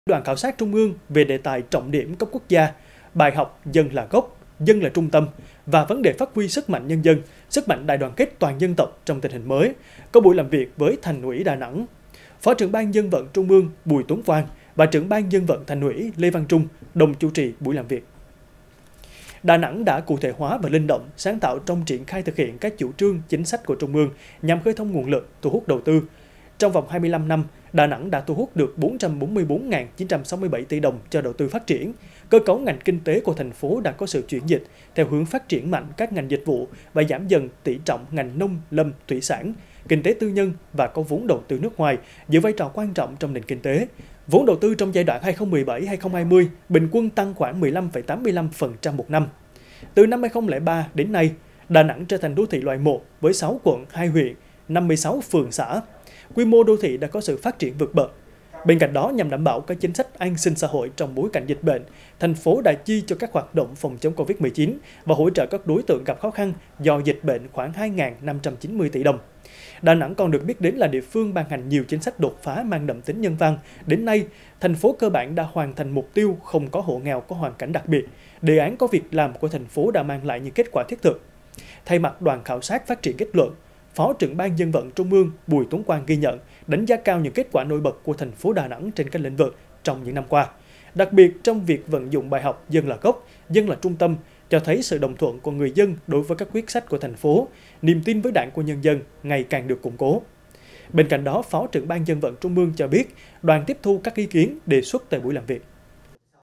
Đoàn khảo sát Trung ương về đề tài trọng điểm cấp quốc gia, bài học dân là gốc, dân là trung tâm và vấn đề phát huy sức mạnh nhân dân, sức mạnh đại đoàn kết toàn dân tộc trong tình hình mới, có buổi làm việc với Thành ủy Đà Nẵng. Phó trưởng ban Dân vận Trung ương Bùi Tuấn Quang và trưởng ban Dân vận Thành ủy Lê Văn Trung đồng chủ trì buổi làm việc. Đà Nẵng đã cụ thể hóa và linh động, sáng tạo trong triển khai thực hiện các chủ trương, chính sách của Trung ương nhằm khơi thông nguồn lực, thu hút đầu tư. Trong vòng 25 năm, Đà Nẵng đã thu hút được 444.967 tỷ đồng cho đầu tư phát triển. Cơ cấu ngành kinh tế của thành phố đã có sự chuyển dịch theo hướng phát triển mạnh các ngành dịch vụ và giảm dần tỷ trọng ngành nông, lâm, thủy sản, kinh tế tư nhân và có vốn đầu tư nước ngoài giữ vai trò quan trọng trong nền kinh tế. Vốn đầu tư trong giai đoạn 2017-2020 bình quân tăng khoảng 15,85% một năm. Từ năm 2003 đến nay, Đà Nẵng trở thành đô thị loại 1 với 6 quận, 2 huyện, 56 phường xã. Quy mô đô thị đã có sự phát triển vượt bậc. Bên cạnh đó, nhằm đảm bảo các chính sách an sinh xã hội trong bối cảnh dịch bệnh, thành phố đã chi cho các hoạt động phòng chống Covid-19 và hỗ trợ các đối tượng gặp khó khăn do dịch bệnh khoảng 2.590 tỷ đồng. Đà Nẵng còn được biết đến là địa phương ban hành nhiều chính sách đột phá mang đậm tính nhân văn. Đến nay, thành phố cơ bản đã hoàn thành mục tiêu không có hộ nghèo có hoàn cảnh đặc biệt. Đề án có việc làm của thành phố đã mang lại những kết quả thiết thực. Thay mặt đoàn khảo sát phát triển kết luận, Phó trưởng ban Dân vận Trung ương Bùi Tuấn Quang ghi nhận, đánh giá cao những kết quả nổi bật của thành phố Đà Nẵng trên các lĩnh vực trong những năm qua. Đặc biệt trong việc vận dụng bài học dân là gốc, dân là trung tâm, cho thấy sự đồng thuận của người dân đối với các quyết sách của thành phố, niềm tin với Đảng của nhân dân ngày càng được củng cố. Bên cạnh đó, Phó trưởng ban Dân vận Trung ương cho biết, đoàn tiếp thu các ý kiến đề xuất tại buổi làm việc.